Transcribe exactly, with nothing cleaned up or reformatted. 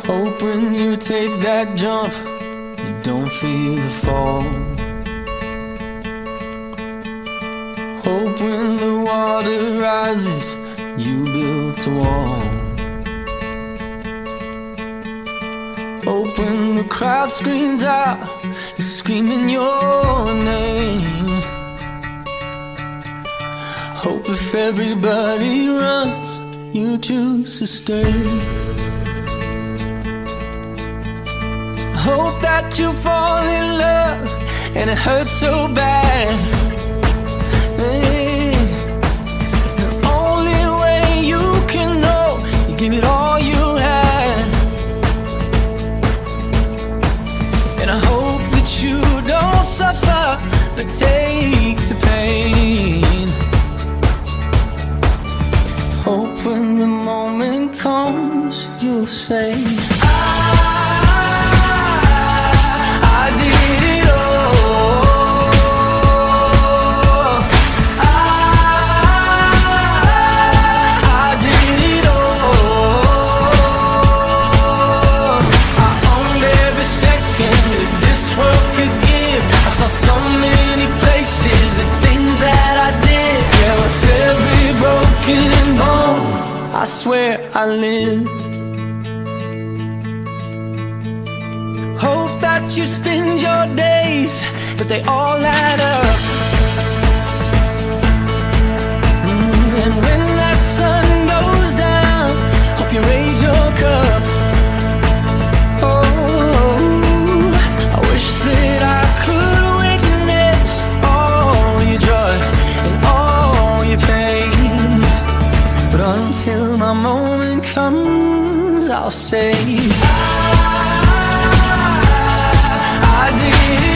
Hope when you take that jump, you don't feel the fall. Hope when the water rises, you built a wall. Hope when the crowd screams out, you're screaming your name. Hope if everybody runs, you choose to stay. Hope that you fall in love and it hurts so bad. Hey, the only way you can know, you give it all you had. And I hope that you don't suffer, but take the pain. Hope when the moment comes, you'll say, I swear I lived. Hope that you spend your days, but they all add up. Mm, and when that sun goes down, hope you raise your cup. Oh, I wish that I could witness all your joy and all your pain. But until my moment comes, I'll say I, I did it.